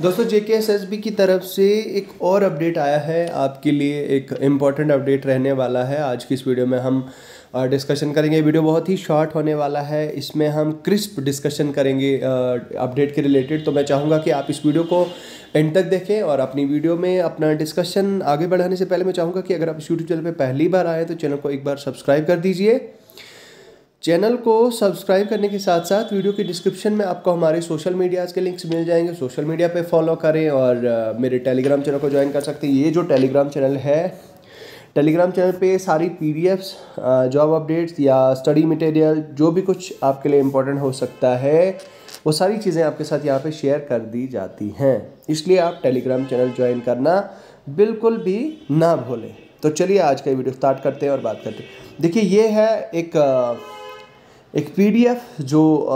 दोस्तों JKSSB की तरफ से एक और अपडेट आया है आपके लिए। एक इम्पॉर्टेंट अपडेट रहने वाला है। आज की इस वीडियो में हम डिस्कशन करेंगे। वीडियो बहुत ही शॉर्ट होने वाला है। इसमें हम क्रिस्प डिस्कशन करेंगे अपडेट के रिलेटेड। तो मैं चाहूँगा कि आप इस वीडियो को एंड तक देखें और अपनी वीडियो में अपना डिस्कशन आगे बढ़ाने से पहले मैं चाहूँगा कि अगर आप इस यूट्यूब चैनल पर पहली बार आए तो चैनल को एक बार सब्सक्राइब कर दीजिए। चैनल को सब्सक्राइब करने के साथ साथ वीडियो के डिस्क्रिप्शन में आपको हमारे सोशल मीडियाज़ के लिंक्स मिल जाएंगे। सोशल मीडिया पे फॉलो करें और मेरे टेलीग्राम चैनल को ज्वाइन कर सकते हैं। ये जो टेलीग्राम चैनल है, टेलीग्राम चैनल पे सारी PDFs, जॉब अपडेट्स या स्टडी मटेरियल जो भी कुछ आपके लिए इम्पोर्टेंट हो सकता है वो सारी चीज़ें आपके साथ यहाँ पे शेयर कर दी जाती हैं। इसलिए आप टेलीग्राम चैनल ज्वाइन करना बिल्कुल भी ना भूलें। तो चलिए आज का वीडियो स्टार्ट करते हैं और बात करते हैं। देखिए ये है एक PDF जो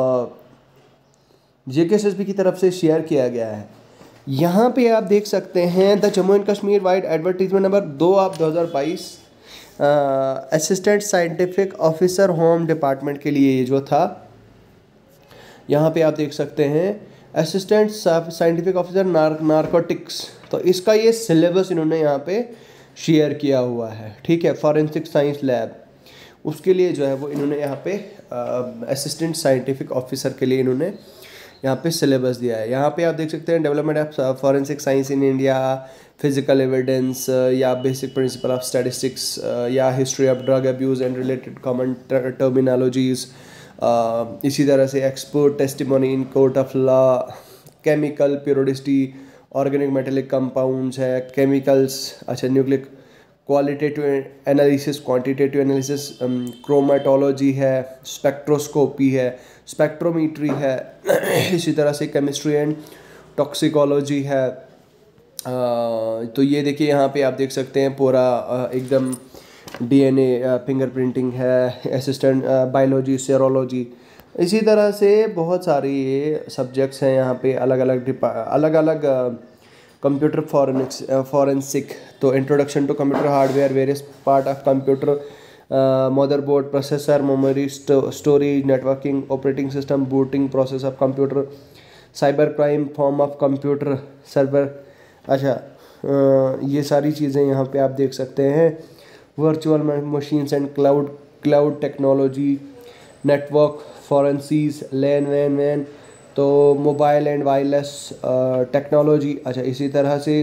JKSSB की तरफ से शेयर किया गया है। यहाँ पे आप देख सकते हैं the Jammu and Kashmir wide advertisement number 2/2022 assistant scientific officer home department के लिए ये जो था, यहाँ पे आप देख सकते हैं असिस्टेंट साइंटिफिक ऑफिसर नारकोटिक्स। तो इसका ये सिलेबस इन्होंने यहाँ पे शेयर किया हुआ है, ठीक है। फॉरेंसिक साइंस लैब उसके लिए जो है वो इन्होंने यहाँ पे असिस्टेंट साइंटिफिक ऑफिसर के लिए इन्होंने यहाँ पे सिलेबस दिया है। यहाँ पे आप देख सकते हैं development of forensic science in India, physical evidence या बेसिक प्रिंसिपल ऑफ स्टैटिस्टिक्स या history of drug abuse and related common terminologies. इसी तरह से expert testimony in court of law, chemical purity, organic metallic compounds है, chemicals, अच्छा nucleic qualitative analysis, quantitative analysis, chromatology है, spectroscopy है, spectrometry है, इसी तरह से केमिस्ट्री एंड टॉक्सिकोलॉजी है। तो ये देखिए यहाँ पे आप देख सकते हैं पूरा एकदम DNA फिंगरप्रिंटिंग है, असिस्टेंट बायोलॉजी, सेरोलॉजी, इसी तरह से बहुत सारी ये सब्जेक्ट्स हैं यहाँ पे अलग अलग कंप्यूटर फॉरेंसिक। तो introduction to computer hardware, various part of computer, motherboard, processor, memory, storage, networking, operating system, booting process of computer, cyber crime, form of computer server. अच्छा ये सारी चीज़ें यहाँ पे आप देख सकते हैं। Virtual machines and cloud technology, network forensics, LAN वैन, तो मोबाइल एंड वायरलेस टेक्नोलॉजी। अच्छा इसी तरह से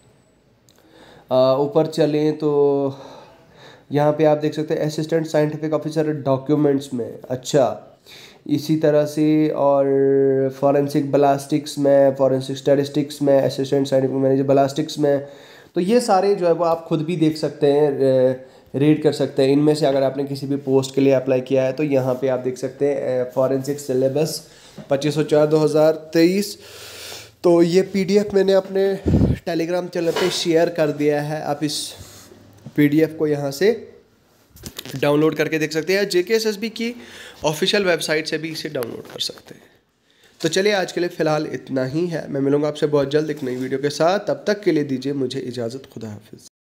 ऊपर चलें तो यहाँ पे आप देख सकते हैं असिस्टेंट साइंटिफिक ऑफिसर डॉक्यूमेंट्स में। अच्छा इसी तरह से और फॉरेंसिक बलास्टिक्स में, फॉरेंसिक स्टैटिस्टिक्स में, असिस्टेंट साइंटिफिक मैनेजर बलास्टिक्स में। तो ये सारे जो है वो आप खुद भी देख सकते हैं, रीड कर सकते हैं। इनमें से अगर आपने किसी भी पोस्ट के लिए अप्लाई किया है तो यहाँ पे आप देख सकते हैं फॉरेंसिक सिलेबस 25/4/2023। तो ये PDF मैंने अपने टेलीग्राम चैनल पे शेयर कर दिया है। आप इस PDF को यहाँ से डाउनलोड करके देख सकते हैं। JKSSB की ऑफिशियल वेबसाइट से भी इसे डाउनलोड कर सकते हैं। तो चलिए आज के लिए फ़िलहाल इतना ही है। मैं मिलूँगा आपसे बहुत जल्द एक नई वीडियो के साथ। तब तक के लिए दीजिए मुझे इजाज़त। खुदा हाफिज़।